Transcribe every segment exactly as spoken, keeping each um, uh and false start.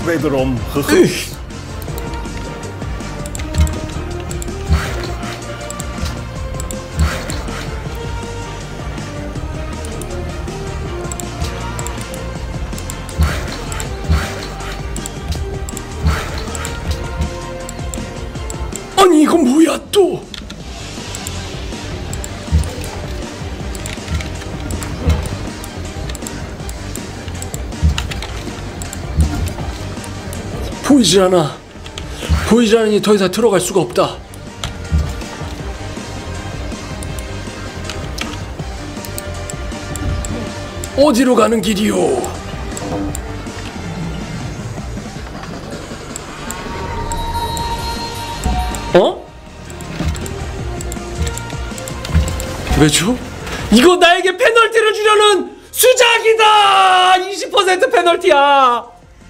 Wederom gegroet. 아니 이건 뭐야 또? 보이질 않아. 보이질 않으니 더 이상 들어갈 수가 없다. 어디로 가는 길이요? 어? 왜죠? 이거 나에게 페널티를 주려는 수작이다! 이십 퍼센트 페널티야!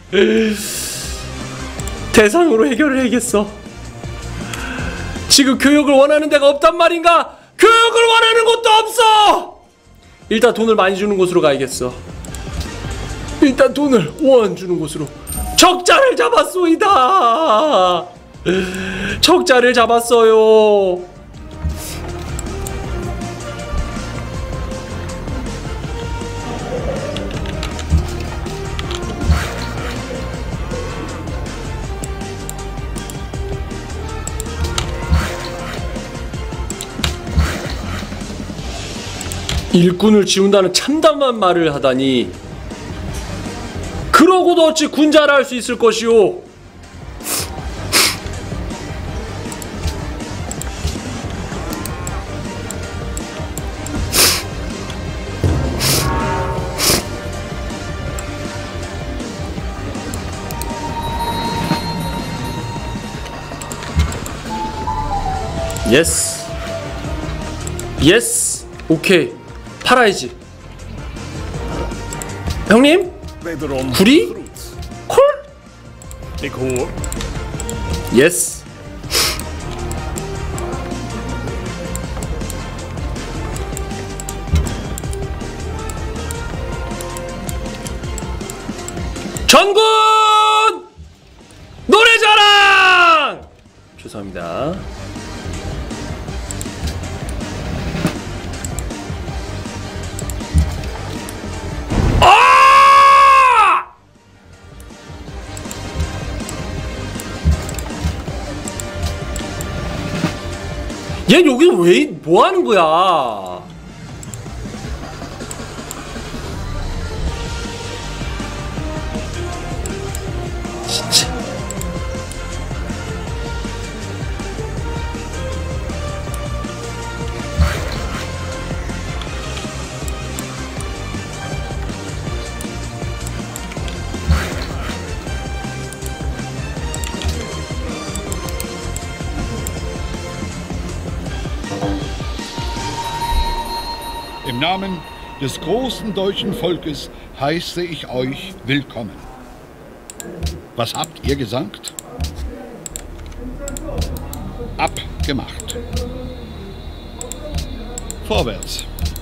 대상으로 해결을 해야겠어. 지금 교육을 원하는 데가 없단 말인가? 교육을 원하는 곳도 없어! 일단 돈을 많이 주는 곳으로 가야겠어. 일단 돈을 원 주는 곳으로. 적자를 잡았소이다! 적자를 잡았어요. 일꾼을 지운다는 참담한 말을 하다니. 그러고도 어찌 군자를 할 수 있을 것이오. 예스 예스 오케이 팔아야지. 형님? 구리? 콜? 예스. 전군! 노래자랑! 죄송합니다. 얘 여기서 왜 뭐하는 거야? 진짜. Im Namen des großen deutschen Volkes heiße ich euch willkommen. Was habt ihr gesagt? Abgemacht. Vorwärts.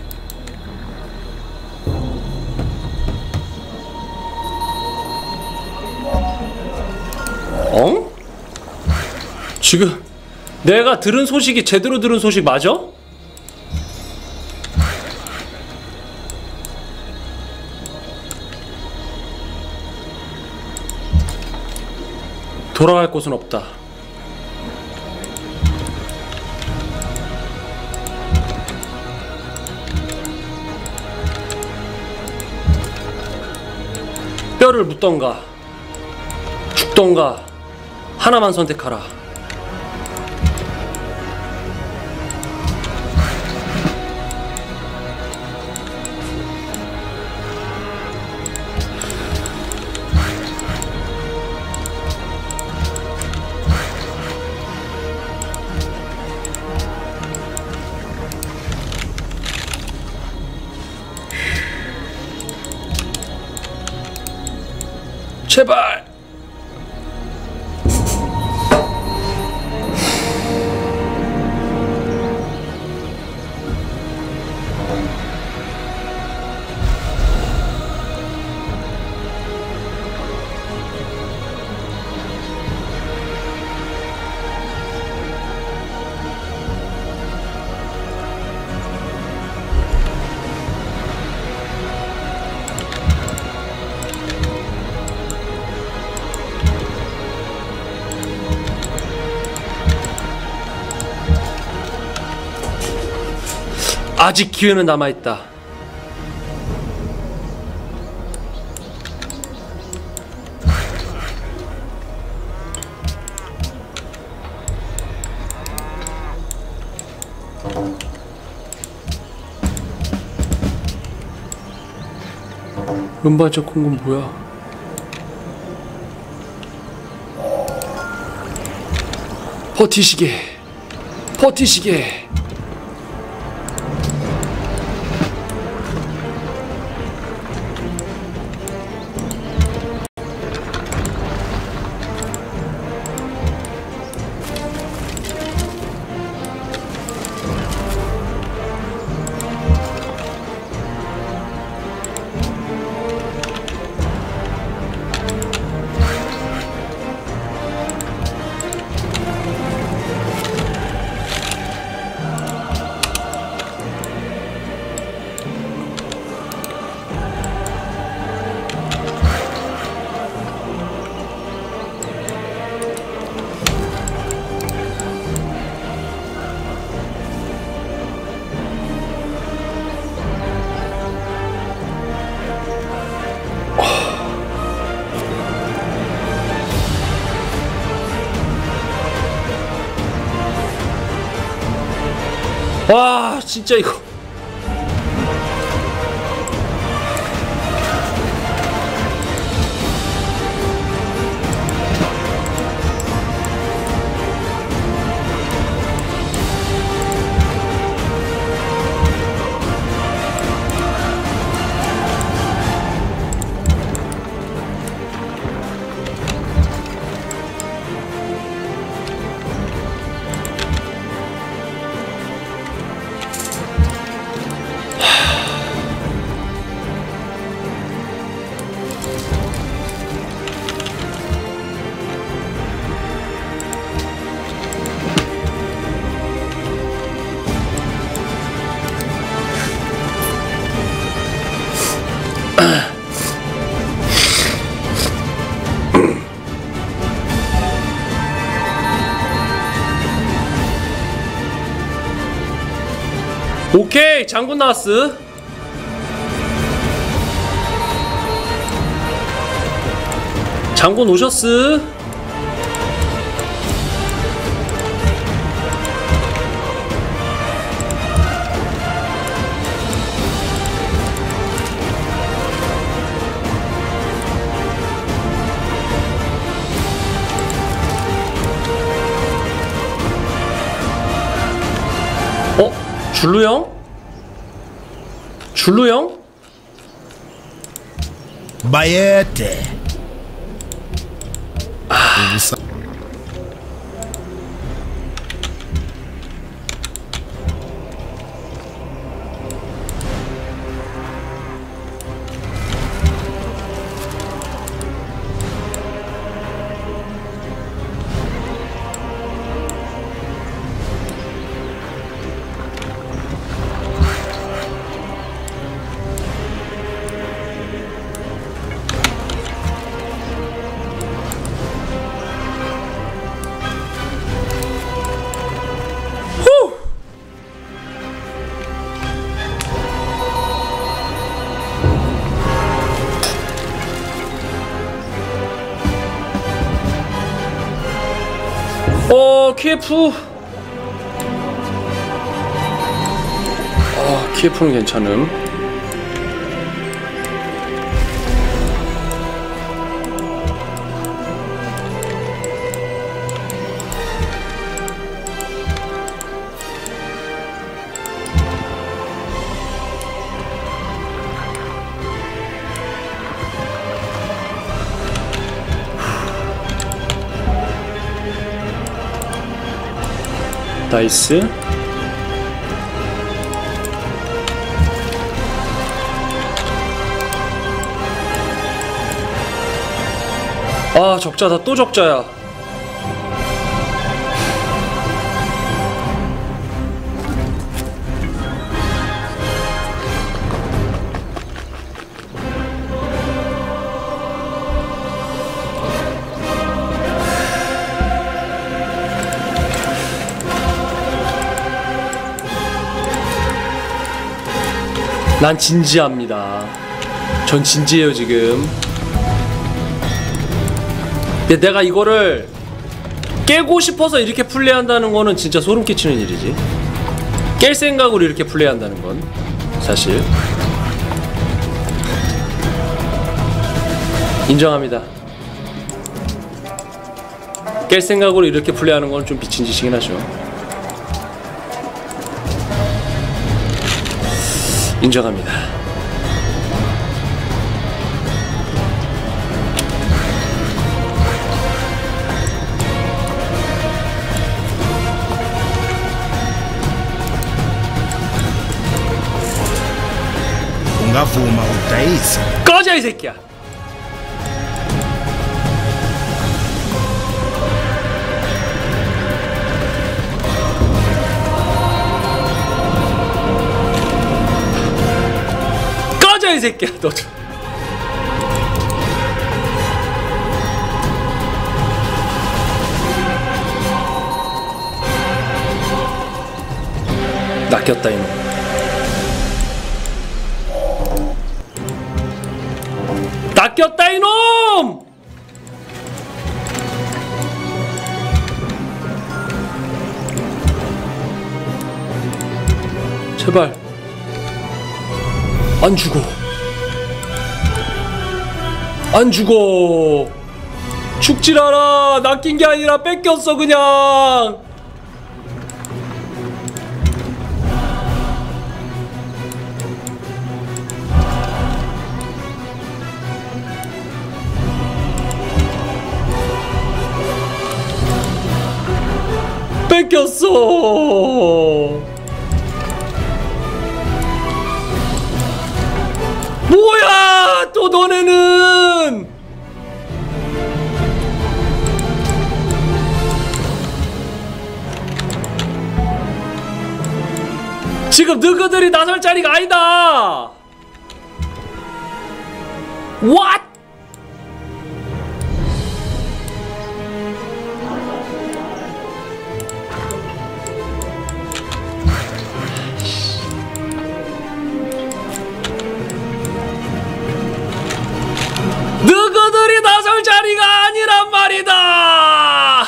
어? 지금 내가 들은 소식이 제대로 들은 소식 맞아? 돌아갈 곳은 없다. 뼈를 묻던가 죽던가 하나만 선택하라. 제발! 아직 기회는 남아있다. 음반적 콩은 뭐야? 버티시게, 버티시게. 와, 진짜 이거. 오케이, 장군 나왔어. 장군 오셨어. 어? 줄루 형? 줄루 형? Bayete. 아. 어, 키에프. 어, 키에프는 괜찮음. 나이스. 아, 적자다. 또 적자야. 난 진지합니다. 전 진지해요 지금. 근데 내가 이거를 깨고 싶어서 이렇게 플레이한다는 거는 진짜 소름 끼치는 일이지. 깰 생각으로 이렇게 플레이한다는 건 사실 인정합니다. 깰 생각으로 이렇게 플레이하는 건 좀 미친 짓이긴 하죠. 인정합니다. Ungavuma udayisa. 꺼져 이 새끼야. 꺼져 이 새끼야 너도. 낚였다 이놈. 낚였다 이놈! 제발 안 죽어. 안 죽어. 죽질 않아. 낚인 게 아니라 뺏겼어 그냥. 뺏겼어. 뭐야 또 너네는. 지금 너희들이 나설 자리가 아니다. What? 너희들이 나설 자리가 아니란 말이다.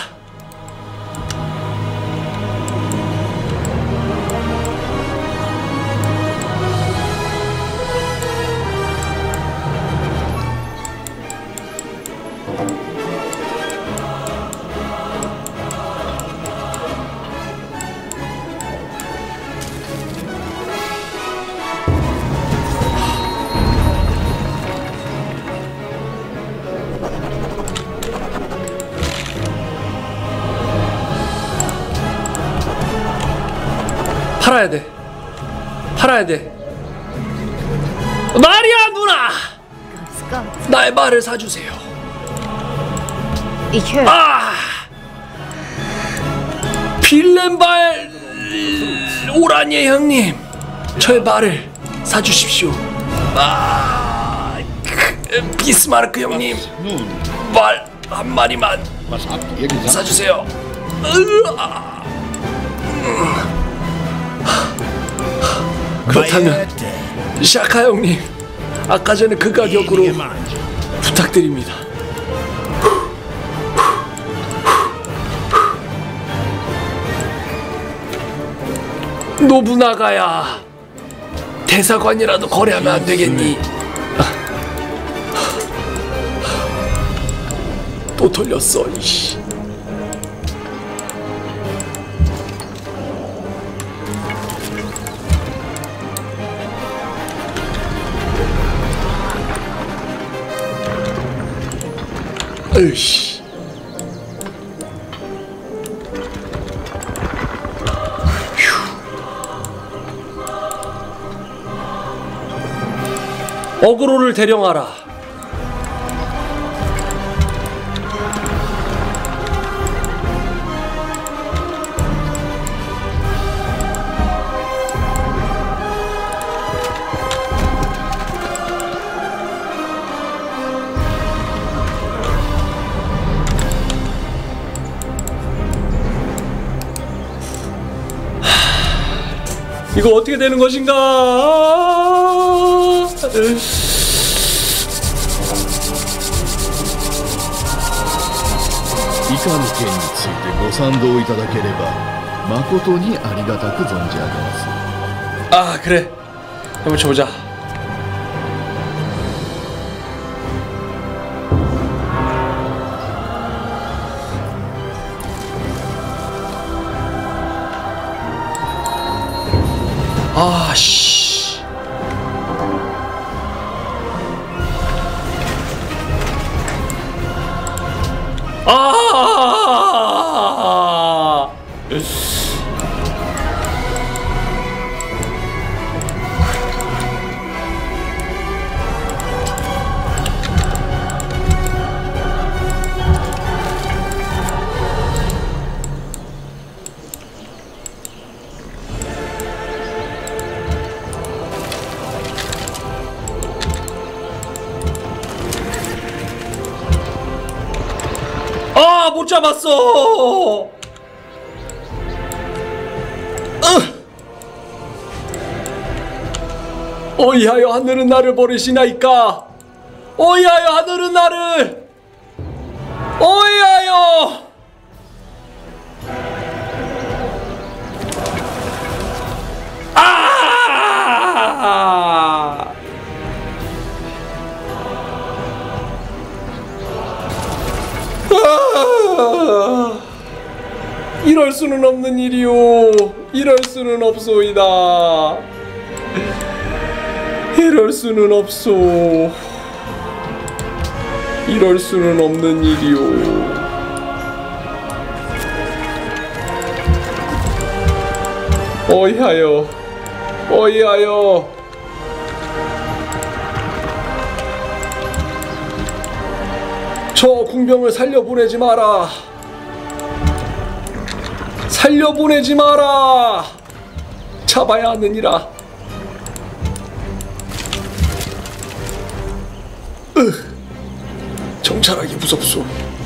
팔아야 돼. 팔아야 돼. 마리아 누나! 나의 말을 사주세요. 아! 빌렌발 오라니에 형님, 저의 말을 사주십시오. 아, 비스마르크 형님, 말 한 마리만 사주세요. 으아. 그렇다면 샤카 형님, 아까 전에 그 가격으로 부탁드립니다. 노부나가야, 대사관이라도 거래하면 안 되겠니? 또 돌렸어 이씨. 으이씨. 어그로를 대령하라. 이거 어떻게 되는 것인가? 以下の件についてご賛同いただければ誠にありがたく存じ上げます。 아 그래 한번 쳐보자. 아씨 아 아, 못 잡았어. 으. 어이하여 하늘은 나를 버리시나이까. 어이하여 하늘은 나를. 어이하여. 아. 아, 이럴 수는 없는 일이오. 이럴 수는 없소이다. 이럴 수는 없소. 이럴 수는 없는 일이오. 어이하여, 어이하여. 저 궁병을 살려보내지 마라. 살려보내지 마라. 잡아야 하느니라. 으, 정찰하기 무섭소.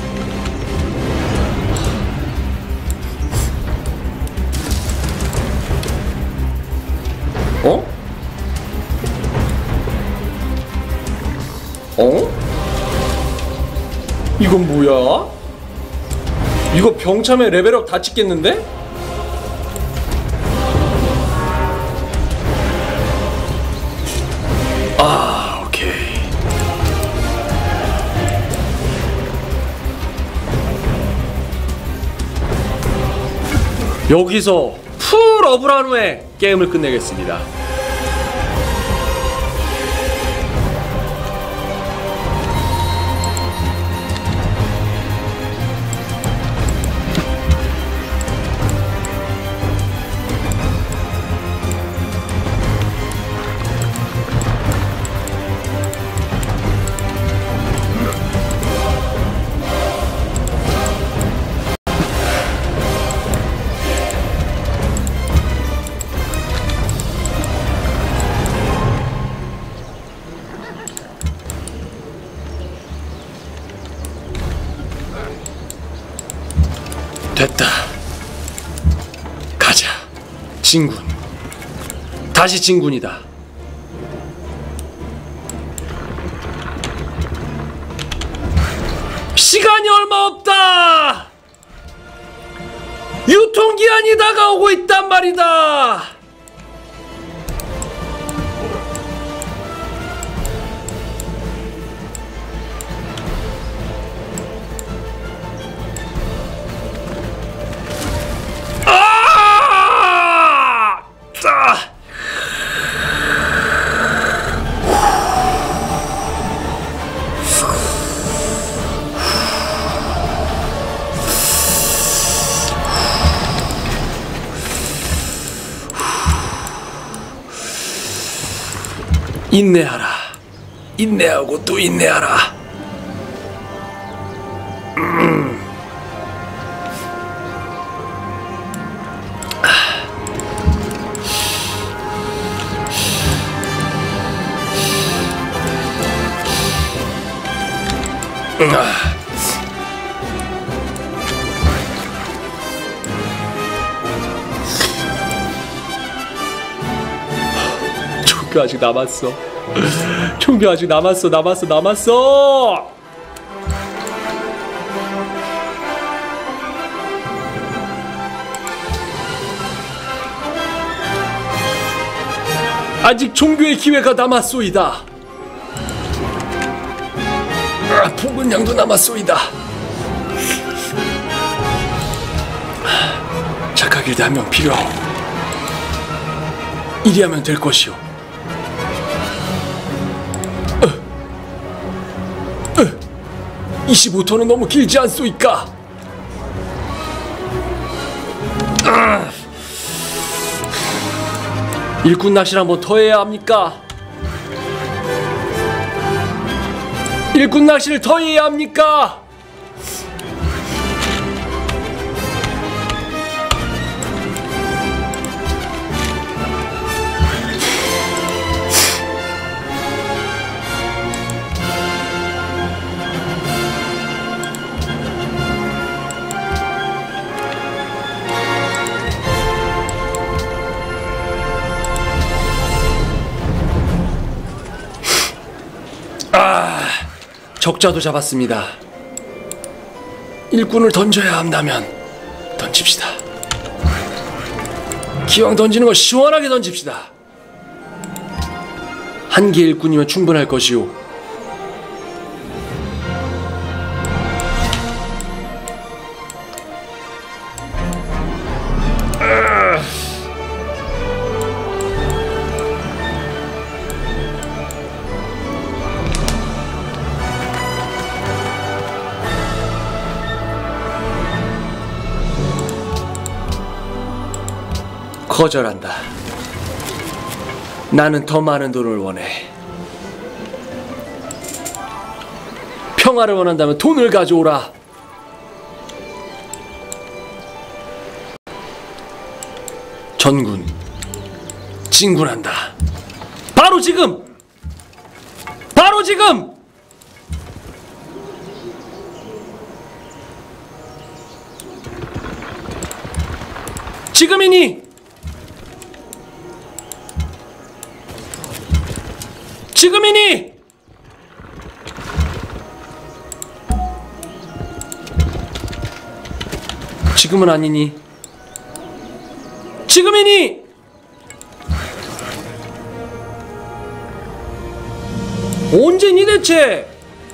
어? 어? 이건 뭐야? 이거 병참에 레벨업 다 찍겠는데? 아, 오케이. 여기서 풀 업을 후에 게임을 끝내겠습니다. 됐다. 가자. 진군. 다시 진군이다. 시간이 얼마 없다. 유통기한이 다가오고 있단 말이다. 인내하라. 인내하고 또 인내하라. 음. 아. 저기 아직 남았어. 총비 아직 남았어 남았어 남았어. 아직 종교의 기회가 남았소이다. 아, 붉은 양도 남았소이다. 착하길대 한 명 필요하오. 이리 하면 될 것이오. 어. 어. 이십오 톤은 너무 길지 않소이까? 아. 일꾼 낚시를 한번 더 해야 합니까? 일꾼 낚시를 더 해야 합니까? 적자도 잡았습니다. 일꾼을 던져야 한다면 던집시다. 기왕 던지는 거 시원하게 던집시다. 한 개 일꾼이면 충분할 것이오. 거절한다. 나는 더 많은 돈을 원해. 평화를 원한다면 돈을 가져오라. 전군 진군한다. 바로 지금! 바로 지금! 지금이니! 지금이니! 지금은 아니니? 지금이니! 언제니 대체?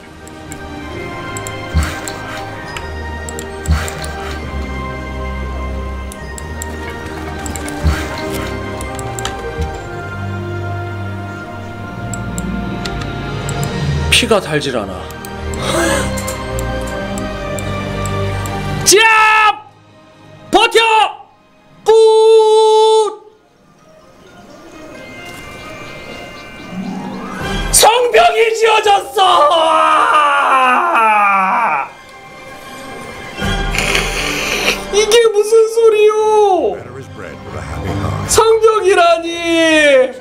피가 달질 않아. 짭! 버텨! 굿! 성벽이 지어졌어! 이게 무슨 소리요? 성벽이라니!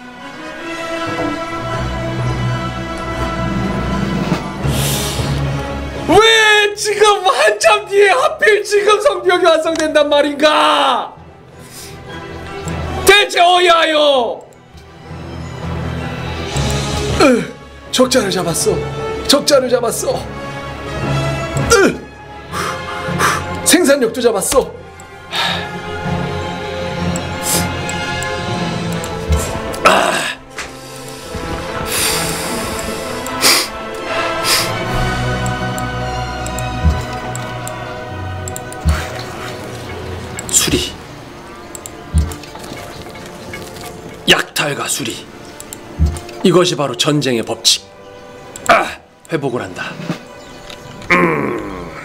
왜 지금 한참 뒤에 하필 지금 성벽이 완성된단 말인가? 대체 어이하여? 으, 적자를 잡았어. 적자를 잡았어. 으, 생산력도 잡았어. 아. 수리, 약탈과 수리, 이것이 바로 전쟁의 법칙. 아, 회복을 한다. 음.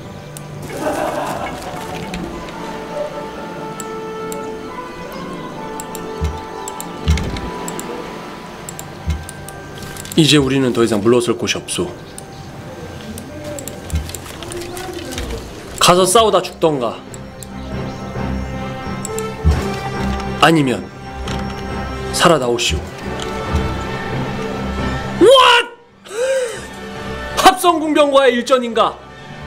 이제 우리는 더 이상 물러설 곳이 없소. 가서 싸우다 죽던가 아니면 살아 나오시오. What? 합성궁병과의 일전인가?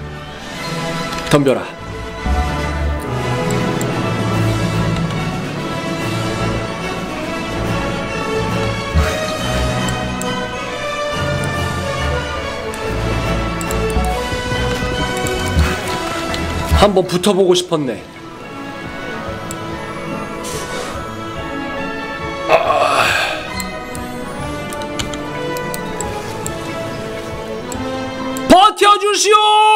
덤벼라. 한번 붙어보고 싶었네. 아. 버텨주시오!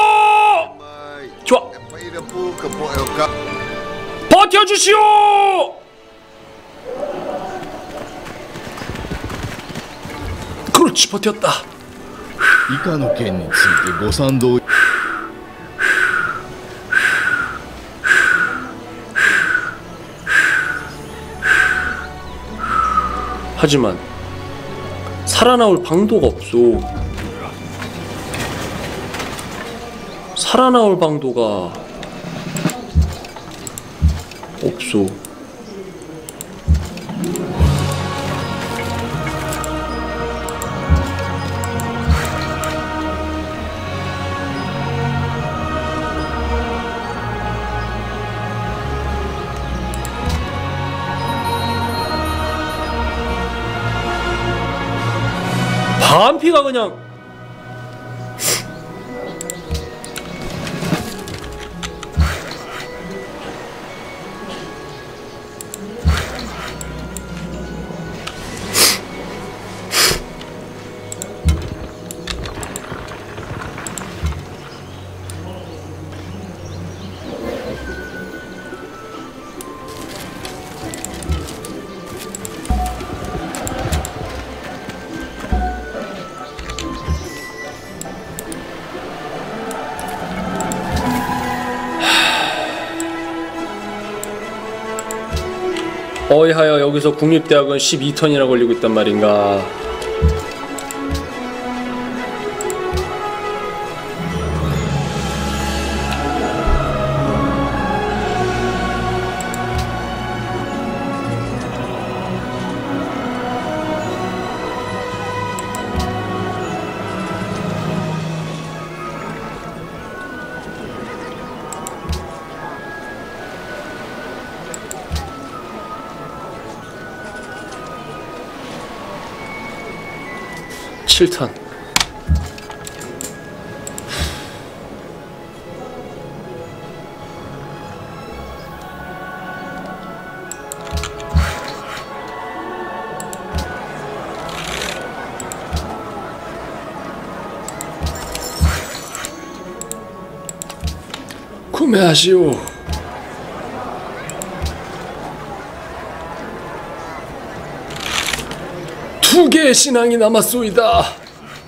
좋아. 버텨주시오! 그렇지, 버텼다. 以下の件についてご賛同 하지만 살아나올 방도가 없어. 살아나올 방도가 없어. 반피가 그냥 어이하여 여기서 국립대학은 십이 턴이나 걸리고 있단 말인가. 칠 턴. 구매하시오. 두 개의 신앙이 남았소이다.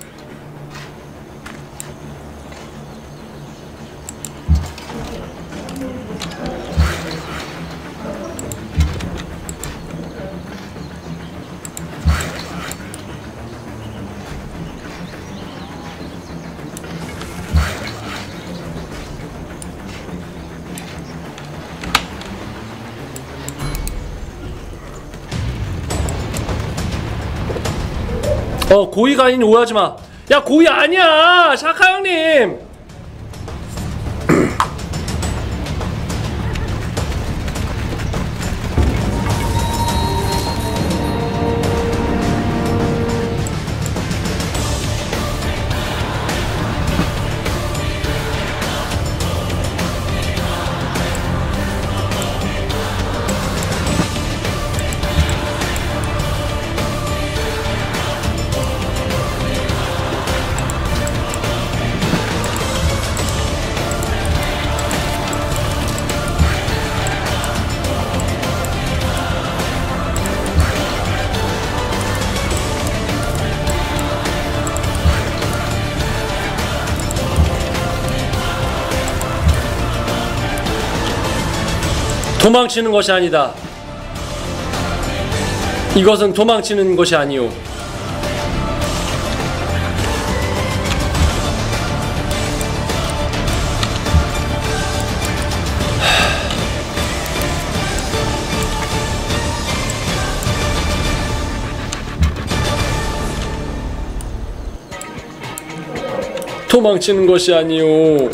어, 고의가 아닌 오해하지마. 야, 고의 아니야 샤카 형님. 도망치는 것이 아니다. 이것은 도망치는 것이 아니오. 도망치는 것이 아니오.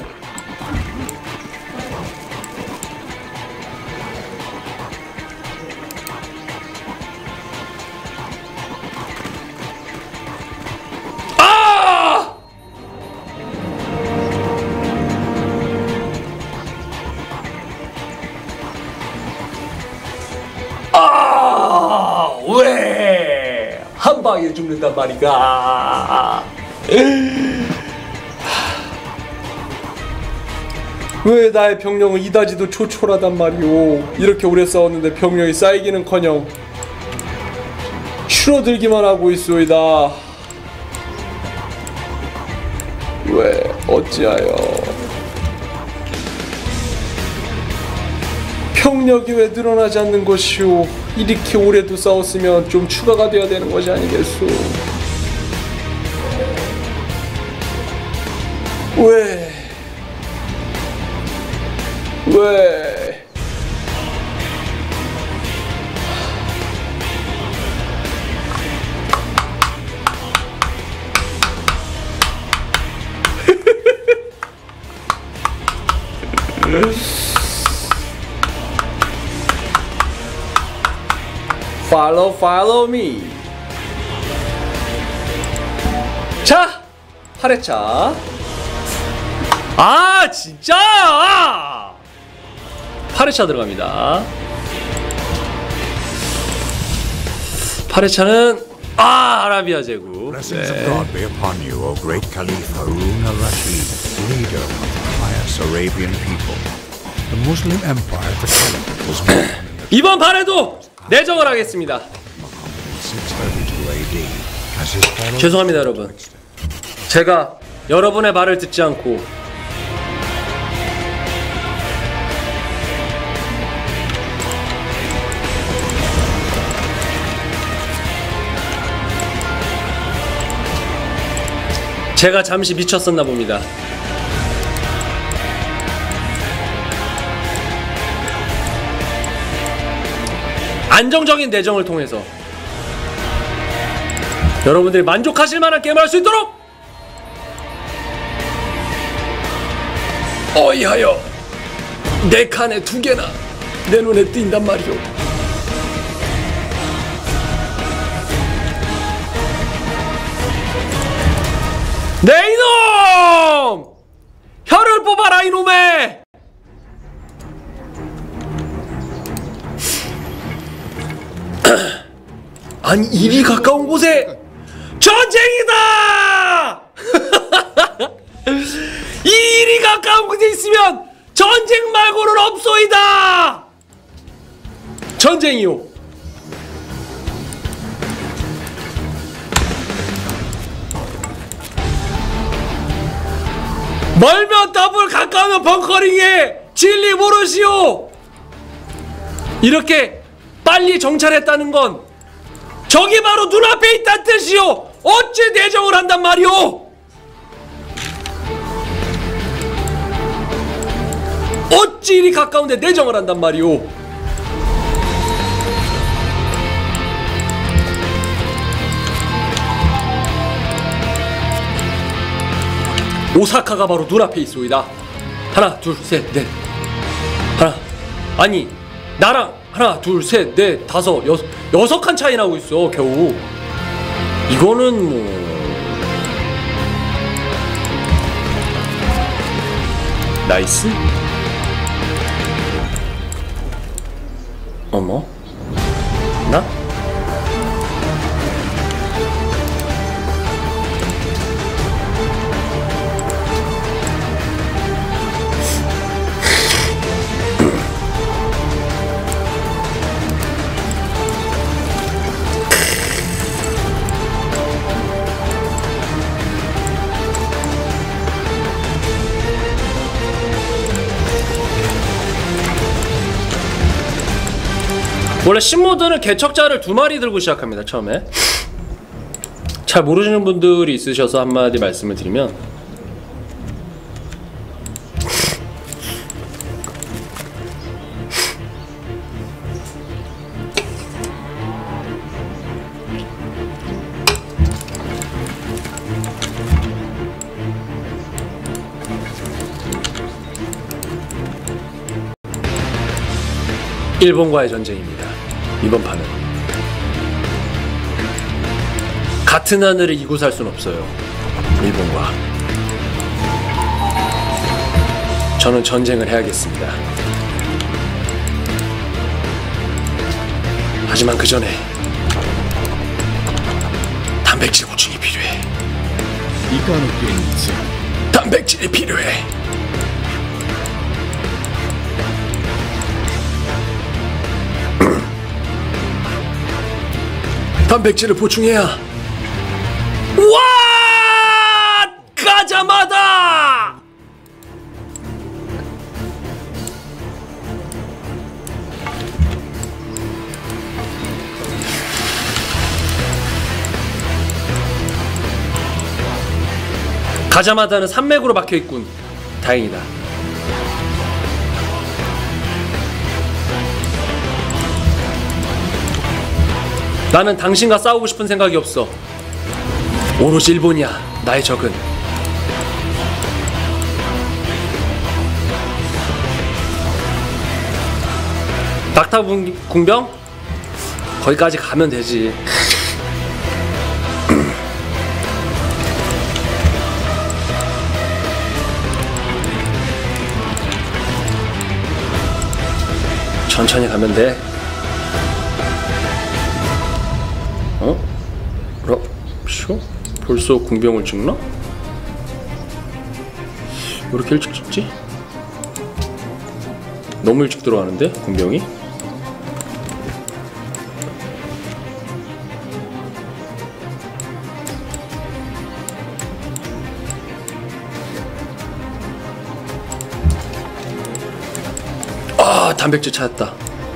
방에 죽는단 말이가. 왜 나의 병력은 이다지도 초촐하단 말이오. 이렇게 오래 싸웠는데 병력이 쌓이기는커녕 줄어들기만 하고 있소이다. 왜 어찌하여 병력이 왜 늘어나지 않는 것이오. 이렇게 오래도 싸웠으면 좀 추가가 돼야 되는 것이 아니겠소. 왜 왜? Follow, follow me. 자, 팔 회차. 아, 진짜! 팔 회차 들어갑니다. 팔 회차는 아, 아라비아 제국. Blessings 네. of God be upon you, O great Caliph Harun al-Rashid, leader of the pious Arabian people. The Muslim Empire, the Caliphate, was born in the 이번 판에도 내정을 하겠습니다. six thirty-two A D. As his followers 죄송합니다, 여러분. 제가 여러분의 말을 듣지 않고 제가 잠시 미쳤었나 봅니다. 안정적인 내정을 통해서 여러분들이 만족하실 만한 게임을 할 수 있도록 어이하여 내 칸에 두 개나 내 눈에 띈단 말이오. 네 이놈! 혀를 뽑아라 이놈의! 아니 이리 가까운 곳에 전쟁이다! 이리 가까운 곳에 있으면 전쟁 말고는 없소이다! 전쟁이요. 멀면 더블, 가까우면 벙커링에 진리 모르시오. 이렇게 빨리 정찰했다는 건 적이 바로 눈앞에 있다는 뜻이오. 어찌 내정을 한단 말이오. 어찌 이리 가까운데 내정을 한단 말이오. 오사카가 바로 눈앞에 있소이다. 하나 둘 셋 넷. 하나 아니 나랑 하나 둘 셋 넷 다섯 여섯 여섯 칸 차이 나고 있어 겨우. 이거는 뭐 나이스. 어머 나? 원래 신모드는 개척자를 두 마리 들고 시작합니다. 처음에 잘 모르시는 분들이 있으셔서 한마디 말씀을 드리면 일본과의 전쟁입니다. 이번 판은 같은 하늘을 이고 살 순 없어요. 일본과 저는 전쟁을 해야겠습니다. 하지만 그 전에 단백질 보충이 필요해. 以下の件について 단백질이 필요해. 단백질을 보충해야. 와! 가자마다! 가자마다는 산맥으로 막혀있군. 다행이다. 나는 당신과 싸우고 싶은 생각이 없어. 오로지 일본이야 나의 적은. 낙타 궁병? 거기까지 가면 되지. 천천히 가면 돼. 어? 럽쇼? 벌써 궁병을 찍나? 왜 이렇게 일찍 찍지? 너무 일찍 들어가는데? 궁병이? 아, 단백질 찾았다.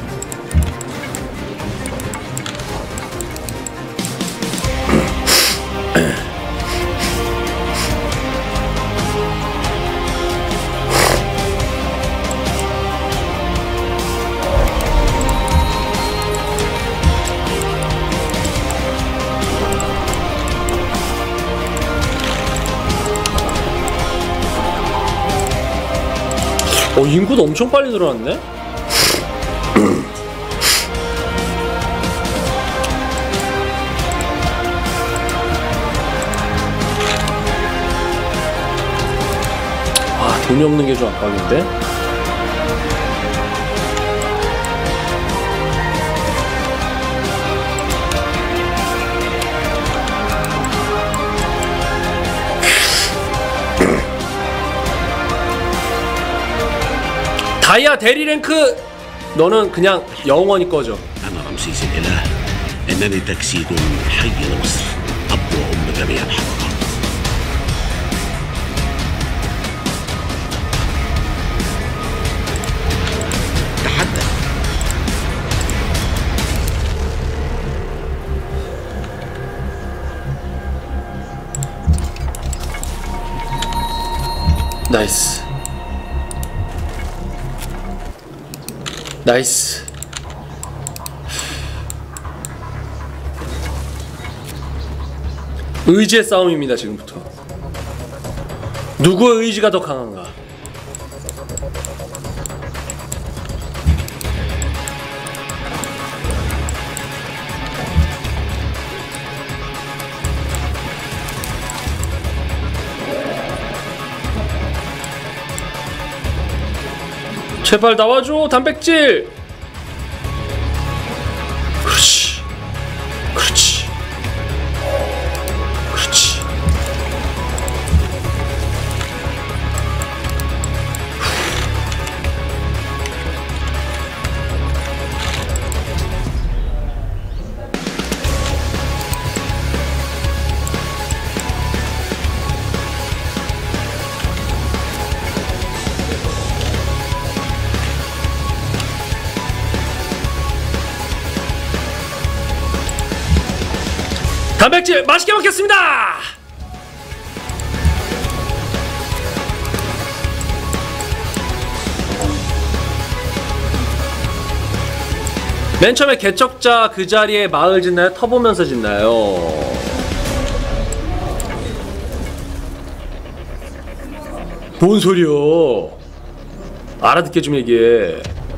어, 인구도 엄청 빨리 늘어났네? 아, 돈이 없는 게 좀 압박인데? 다이아 대리 랭크 너는 그냥 영원히 꺼져. أنا رمسيس الإله إنني تجسيد حي لمصر أب وأم جميع الحضارات. تحدث. 나이스. 나이스. 의지의 싸움입니다. 지금부터 누구의 의지가 더 강한가? 제발 나와줘 단백질. 그렇지 그렇지 그렇지. 단백질 맛있게 먹겠습니다. 맨 처음에 개척자 그 자리에 마을 짓나요? 터보면서 짓나요? 뭔 소리여? 알아듣게 좀 얘기해.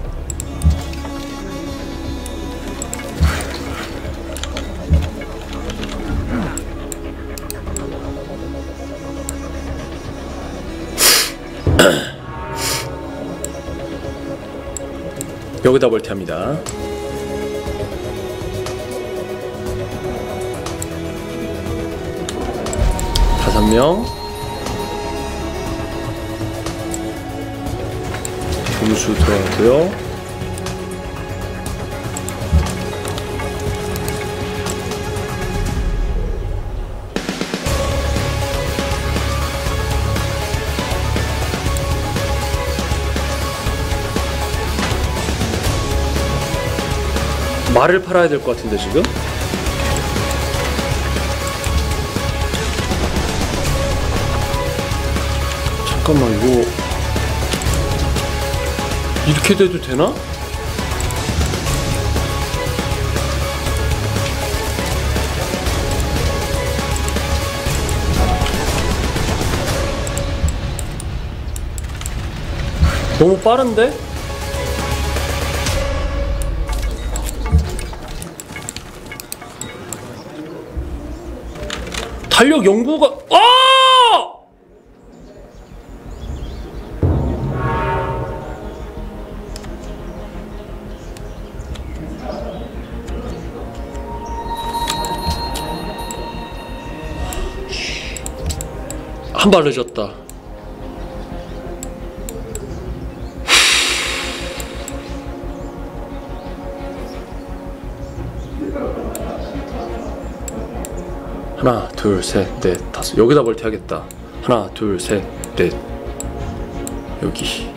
여기다 볼테합니다. 한 명. 분수 들어가고요. 말을 팔아야 될 것 같은데 지금? 잠깐만, 이거 이렇게 돼도 되나? 너무 빠른데? 달력 연구가 아! 한 발 늦었다. 하나, 둘, 셋, 넷, 다섯. 여기다 멀티하겠다. 하나, 둘, 셋, 넷. 여기.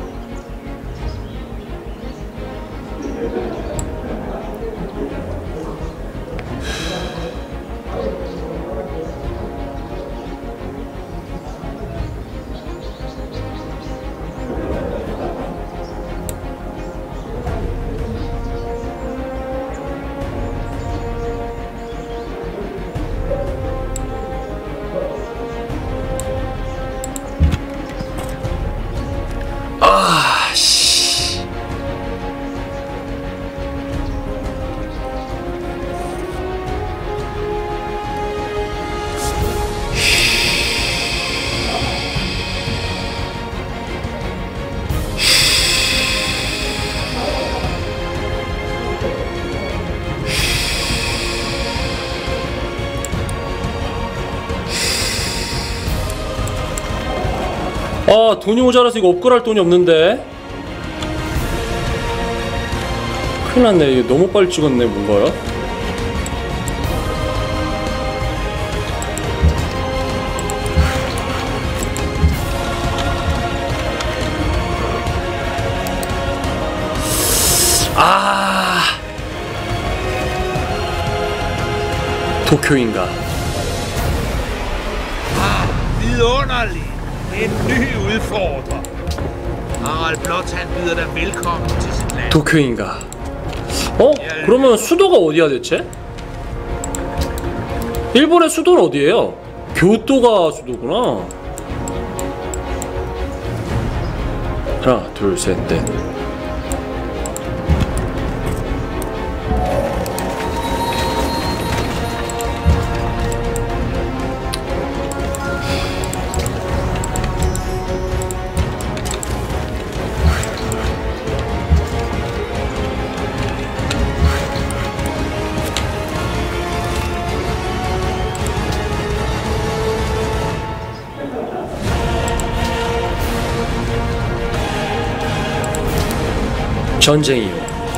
아, 돈이 모자라서 이거 업글할 돈이 없는데. 큰일 났네. 이거 너무 빨리 찍었네, 뭔가요? 아, 도쿄인가? Vidunderligt. En ny udfordrer. Harald Blåt han byder dig velkommen til sit land. 도쿄인가? 어? 그러면 수도가 어디야 대체? 일본의 수도는 어디예요? 교토가 수도구나. 하나, 둘, 셋, 넷. 전쟁이요.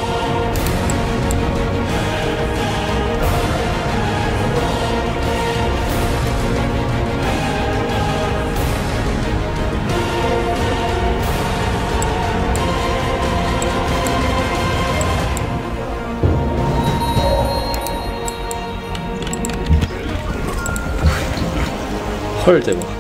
헐 대박.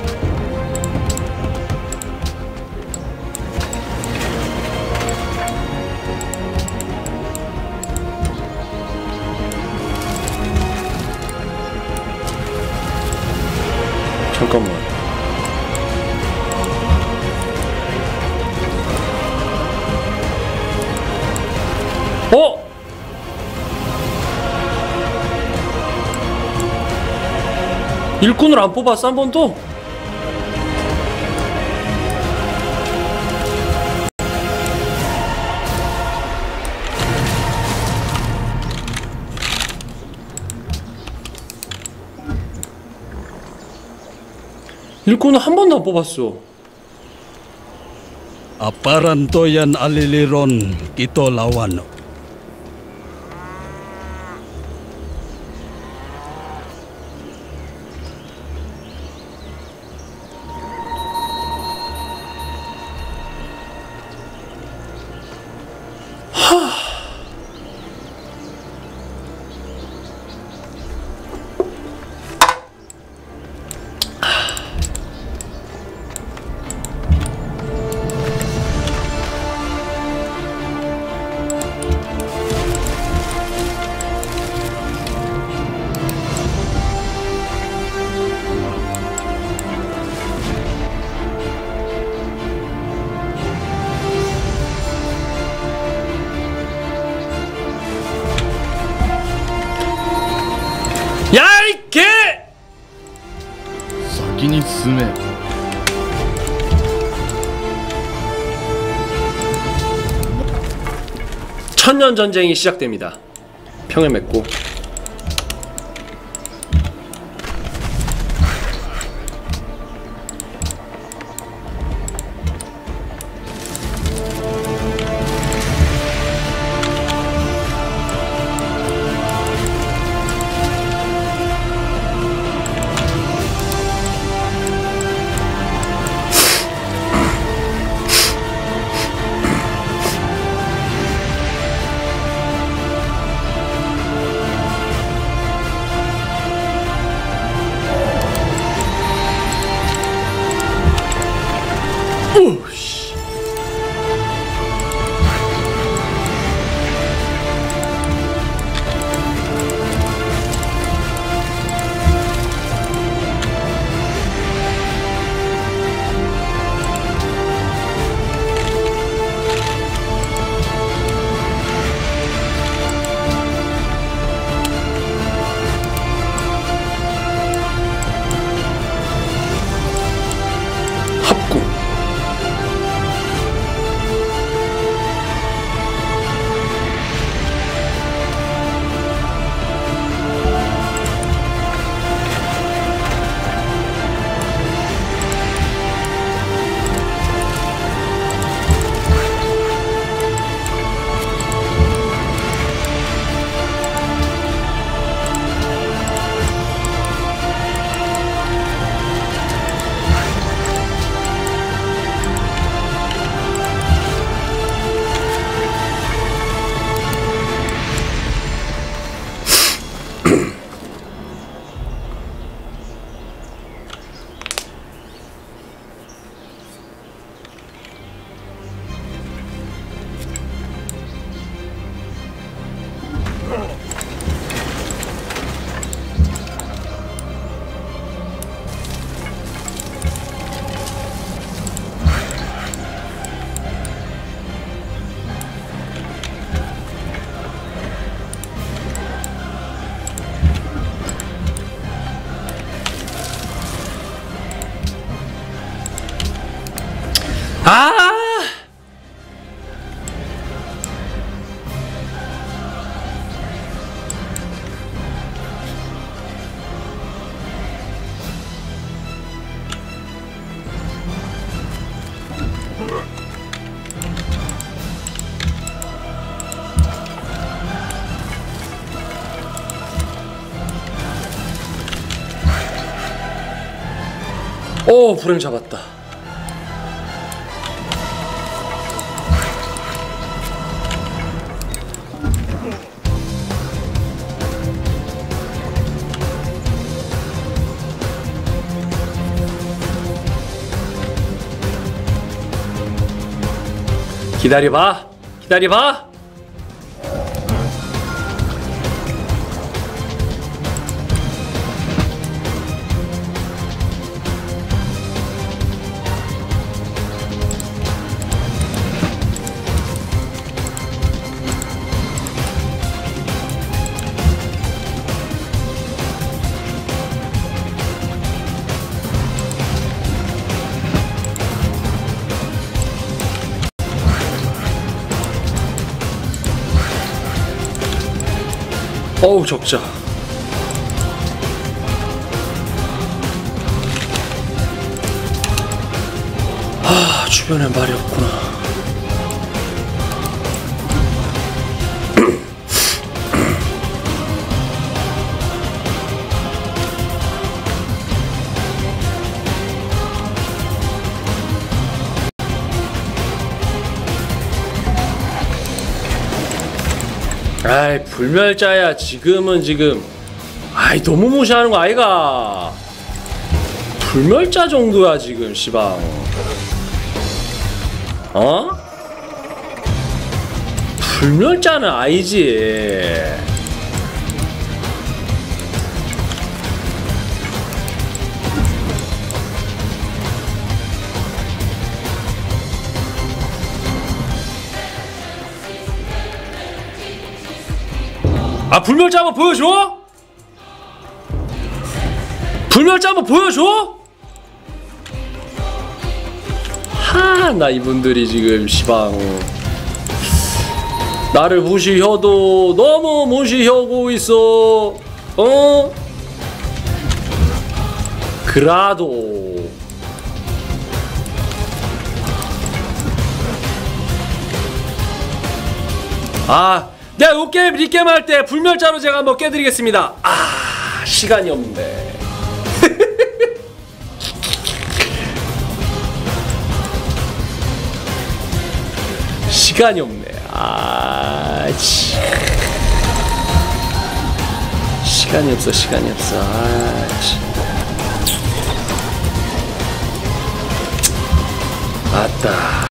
잠깐만. 어? 일꾼을 안 뽑았어 한 번도? 일꾼은 한 번도 안 뽑았어. Aparan to yan aliliron kito lawan. 야이 개! 先に進め。 천년 전쟁이 시작됩니다. 평을 맺고. 오씨. 합구. 아! 오, 불행 잡았다. 기다려봐, 기다려봐. 어우, 적자. 아, 주변에 말이 없구나. 아이, 불멸자야. 지금은 지금 아이, 너무 무시하는 거 아이가. 불멸자 정도야 지금 시방. 어? 불멸자는 아니지. 아, 불멸자 한번 보여줘? 불멸자 한번 보여줘? 하, 나 이분들이 지금 시방 나를 무시해도 너무 무시하고 있어. 어? 그라도 아, 내가 요 게임 리게임 할 때 불멸자로 제가 한번 깨드리겠습니다. 아, 시간이 없네. 시간이 없네. 아, 치. 시간이 없어, 시간이 없어. 아, 치. 맞다.